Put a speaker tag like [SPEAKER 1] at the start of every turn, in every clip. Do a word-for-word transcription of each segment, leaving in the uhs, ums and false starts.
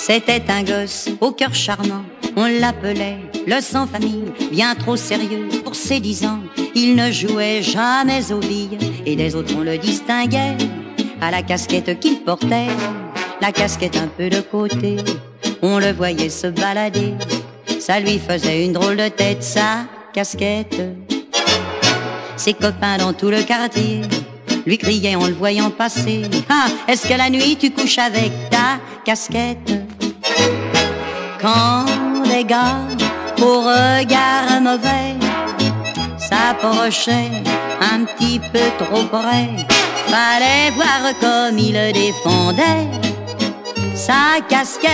[SPEAKER 1] C'était un gosse au cœur charmant, on l'appelait le sans-famille, bien trop sérieux pour ses dix ans. Il ne jouait jamais aux billes et des autres on le distinguait à la casquette qu'il portait, la casquette un peu de côté. On le voyait se balader, ça lui faisait une drôle de tête, sa casquette. Ses copains dans tout le quartier lui criaient en le voyant passer: ah, est-ce que la nuit tu couches avec ta casquette? Quand des gars au regard mauvais s'approchaient un petit peu trop près, fallait voir comme il défendait sa casquette.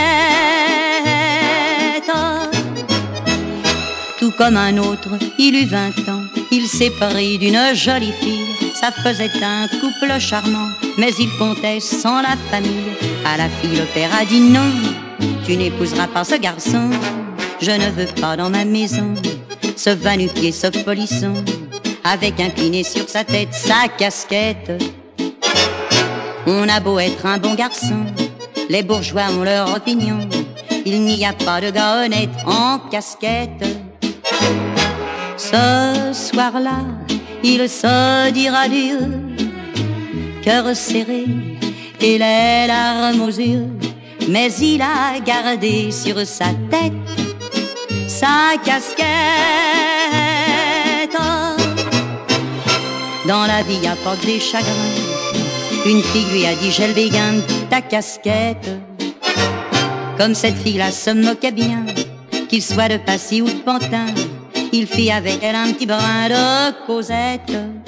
[SPEAKER 1] Tout comme un autre, il eut vingt ans, il s'est pris d'une jolie fille. Ça faisait un couple charmant, mais il comptait sans la famille. À la fille, le père a dit non, tu n'épouseras pas ce garçon. Je ne veux pas dans ma maison ce va-nu-pied, ce polisson, avec incliné sur sa tête sa casquette. On a beau être un bon garçon, les bourgeois ont leur opinion. Il n'y a pas de gars honnête en casquette. Ce soir-là, il se dira Dieu, cœur serré et les larmes aux yeux, mais il a gardé sur sa tête sa casquette. Dans la vie, y a pas que des chagrins. Une fille lui a dit: j'ai le béguin de ta casquette. Comme cette fille-là se moquait bien, qu'il soit de Passy ou de Pantin, il fit avec elle un petit brin de causette.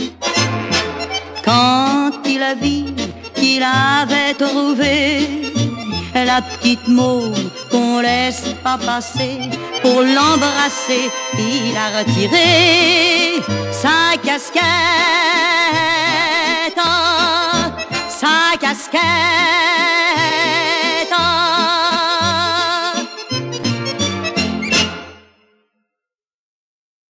[SPEAKER 1] Quand il a vu qu'il avait trouvé la petite môme qu'on laisse pas passer, pour l'embrasser, il a retiré sa casquette.